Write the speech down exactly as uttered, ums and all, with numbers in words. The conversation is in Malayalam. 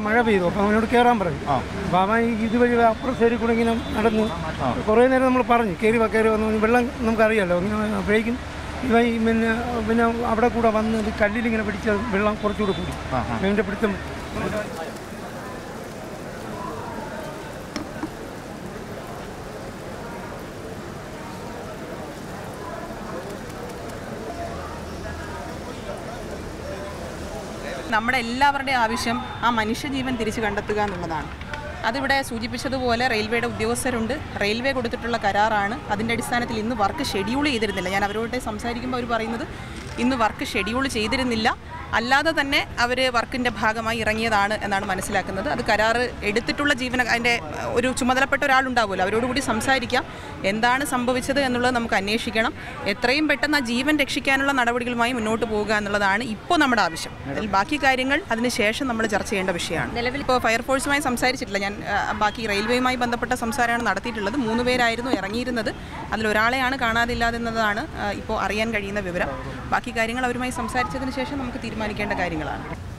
മഴ പെയ്തു. അപ്പോൾ അവനോട് കയറാൻ പറഞ്ഞു. അപ്പോൾ അവൻ ഇതുവഴി അപ്പുറം സൈഡിൽ കൂടെ ഇങ്ങനെ നടന്നു. കുറേ നേരം നമ്മൾ പറഞ്ഞു കയറി കയറി വന്നു. വെള്ളം നമുക്കറിയാമല്ലോ. ഇങ്ങനെ അപ്പോഴേക്കും ഇവ പിന്നെ പിന്നെ അവിടെ കൂടെ വന്ന് ഇത് കല്ലിലിങ്ങനെ പിടിച്ച വെള്ളം കുറച്ചുകൂടെ കൂടി അതിൻ്റെ പിടുത്തം. നമ്മുടെ എല്ലാവരുടെയും ആവശ്യം ആ മനുഷ്യജീവൻ തിരിച്ചു കണ്ടെത്തുക എന്നുള്ളതാണ്. അതിവിടെ സൂചിപ്പിച്ചതുപോലെ റെയിൽവേയുടെ ഉദ്യോഗസ്ഥരുണ്ട്. റെയിൽവേ കൊടുത്തിട്ടുള്ള കരാറാണ്. അതിൻ്റെ അടിസ്ഥാനത്തിൽ ഇന്ന് വർക്ക് ഷെഡ്യൂൾ ചെയ്തിരുന്നില്ല. ഞാൻ അവരോട് സംസാരിക്കുമ്പോൾ അവർ പറയുന്നത് ഇന്ന് വർക്ക് ഷെഡ്യൂൾ ചെയ്തിരുന്നില്ല, അല്ലാതെ തന്നെ അവർ വർക്കിൻ്റെ ഭാഗമായി ഇറങ്ങിയതാണ് എന്നാണ് മനസ്സിലാക്കുന്നത്. അത് കരാറ് എടുത്തിട്ടുള്ള ജീവന അതിൻ്റെ ഒരു ചുമതലപ്പെട്ട ഒരാളുണ്ടാവുമല്ലോ, അവരോടുകൂടി സംസാരിക്കാം. എന്താണ് സംഭവിച്ചത് എന്നുള്ളത് നമുക്ക് അന്വേഷിക്കണം. എത്രയും പെട്ടെന്ന് ആ ജീവൻ രക്ഷിക്കാനുള്ള നടപടികളുമായി മുന്നോട്ട് പോവുക എന്നുള്ളതാണ് ഇപ്പോൾ നമ്മുടെ ആവശ്യം. അതിൽ ബാക്കി കാര്യങ്ങൾ അതിന് ശേഷം നമ്മൾ ചർച്ച ചെയ്യേണ്ട വിഷയമാണ്. നിലവിൽ ഇപ്പോൾ ഫയർഫോഴ്സുമായി സംസാരിച്ചിട്ടില്ല. ഞാൻ ബാക്കി റെയിൽവേയുമായി ബന്ധപ്പെട്ട സംസാരമാണ് നടത്തിയിട്ടുള്ളത്. മൂന്ന് പേരായിരുന്നു ഇറങ്ങിയിരുന്നത്. അതിലൊരാളെയാണ് കാണാതില്ലാതെന്നതാണ് ഇപ്പോൾ അറിയാൻ കഴിയുന്ന വിവരം. ബാക്കി കാര്യങ്ങൾ അവരുമായി സംസാരിച്ചതിന് ശേഷം നമുക്ക് തീരുമാനിക്കേണ്ട കാര്യങ്ങളാണ്.